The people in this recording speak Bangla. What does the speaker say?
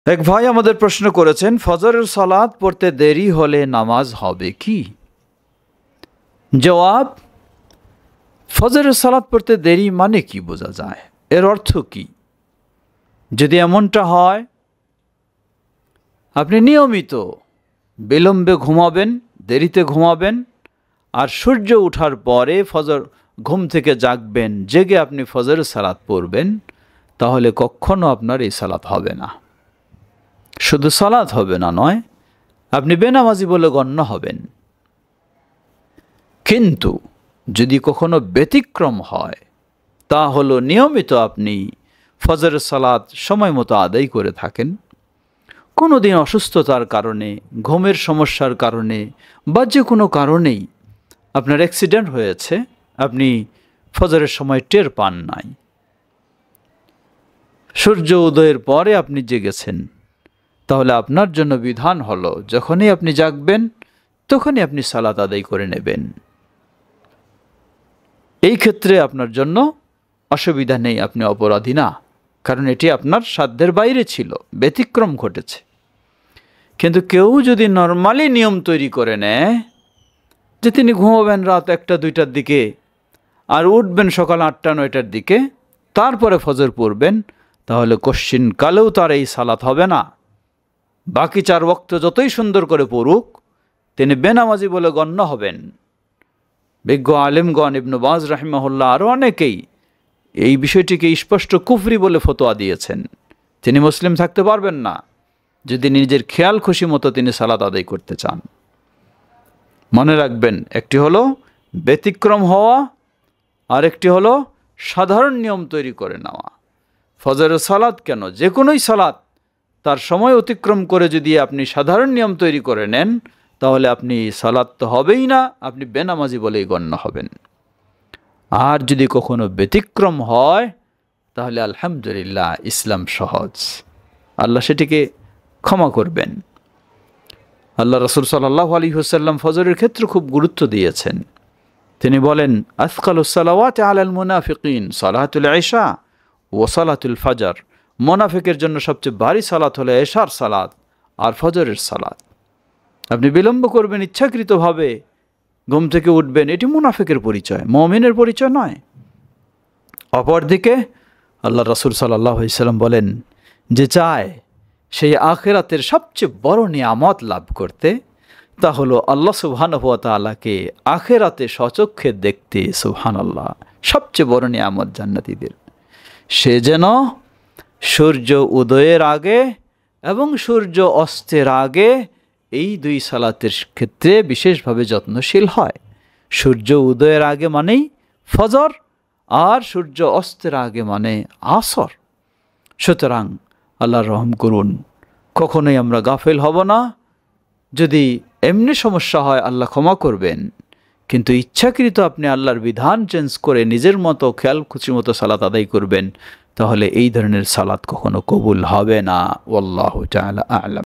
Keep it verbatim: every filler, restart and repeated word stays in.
এক ভাই আমাদের প্রশ্ন করেছেন, ফজরের সালাত পড়তে দেরি হলে নামাজ হবে কি? জবাব, ফজরের সালাত পড়তে দেরি মানে কি বোঝা যায়, এর অর্থ কি? যদি এমনটা হয় আপনি নিয়মিত বিলম্বে ঘুমাবেন, দেরিতে ঘুমাবেন, আর সূর্য ওঠার পরে ফজর ঘুম থেকে জাগবেন, জেগে আপনি ফজরের সালাত পড়বেন, তাহলে কখনো আপনার এই সালাত হবে না। শুধু সালাত হবে না নয়, আপনি বেনামাজি বলে গণ্য হবেন। কিন্তু যদি কখনো ব্যতিক্রম হয়, তা হলো নিয়মিত আপনি ফজরের সালাত সময় মতো আদায় করে থাকেন, কোনো দিন অসুস্থতার কারণে, ঘুমের সমস্যার কারণে বা যে কোনো কারণেই আপনার অ্যাক্সিডেন্ট হয়েছে, আপনি ফজরের সময় টের পান নাই, সূর্য উদয়ের পরে আপনি জেগেছেন, তাহলে আপনার জন্য বিধান হলো যখনই আপনি জাগবেন তখনই আপনি সালাত আদায় করে নেবেন। এই ক্ষেত্রে আপনার জন্য অসুবিধা নেই, আপনি অপরাধী না, কারণ এটি আপনার সাধ্যের বাইরে ছিল, ব্যতিক্রম ঘটেছে। কিন্তু কেউ যদি নর্মালি নিয়ম তৈরি করে নেয় যে তিনি ঘুমাবেন রাত একটা দুইটার দিকে আর উঠবেন সকাল আটটা নয়টার দিকে, তারপরে ফজর পড়বেন, তাহলে কশ্চিন কালেও তার এই সালাত হবে না। বাকি চার ওয়াক্ত যতই সুন্দর করে পড়ুক, তিনি বেনামাজি বলে গণ্য হবেন। বিজ্ঞ আলেমগণ, ইবনে বাজ রাহিমাহুল্লাহ আরও অনেকেই এই বিষয়টিকে স্পষ্ট কুফরি বলে ফতোয়া দিয়েছেন। তিনি মুসলিম থাকতে পারবেন না যদি নিজের খেয়াল খুশি মতো তিনি সালাত আদায় করতে চান। মনে রাখবেন, একটি হলো ব্যতিক্রম হওয়া, আর একটি হলো সাধারণ নিয়ম তৈরি করে নেওয়া। ফজরের সালাত কেন, যে কোনোই সালাত তার সময় অতিক্রম করে যদি আপনি সাধারণ নিয়ম তৈরি করে নেন, তাহলে আপনি সালাত তো হবেই না, আপনি বেনামাজি বলেই গণ্য হবেন। আর যদি কখনো ব্যতিক্রম হয়, তাহলে আলহামদুলিল্লাহ, ইসলাম সহজ, আল্লাহ সেটিকে ক্ষমা করবেন। আল্লাহ রাসূল সাল্লাল্লাহু আলাইহি ওয়াসাল্লাম ফজরের ক্ষেত্রে খুব গুরুত্ব দিয়েছেন। তিনি বলেন, আসকালুস সালাওয়াতি আলাল মুনাফিকিন সালাতুল ইশা ওয়া সালাতুল ফজর। মুনাফিকের জন্য সবচেয়ে ভারী সালাত হলো এশার সালাত আর ফজরের সালাত। আপনি বিলম্ব করবেন, ইচ্ছাকৃতভাবে ঘুম থেকে উঠবেন, এটি মুনাফিকের পরিচয়, মুমিনের পরিচয় নয়। অপরদিকে আল্লাহ রাসূল সাল্লাল্লাহু আলাইহি ওয়াসাল্লাম বলেন, যে চায় সেই আখিরাতের সবচেয়ে বড় নিয়ামত লাভ করতে, তা হলো আল্লাহ সুবহানাহু ওয়া তাআলাকে আখিরাতে সচক্ষে দেখতে। সুবহানাল্লাহ, সবচেয়ে বড় নিয়ামত জান্নাতীদের। সে যেন সূর্য উদয়ের আগে এবং সূর্য অস্তের আগে এই দুই সালাতের ক্ষেত্রে বিশেষভাবে যত্নশীল হয়। সূর্য উদয়ের আগে মানেই ফজর, আর সূর্য অস্তের আগে মানে আসর। সুতরাং আল্লাহ রহম করুন, কখনোই আমরা গাফেল হব না। যদি এমনি সমস্যা হয়, আল্লাহ ক্ষমা করবেন, কিন্তু ইচ্ছাকৃত আপনি আল্লাহর বিধান চেঞ্জ করে নিজের মতো খেয়াল খুশি মতো সালাত আদায় করবেন, তাহলে এই ধরনের সালাত কখনো কবুল হবে না। আল্লাহু তাআলা আ'লাম।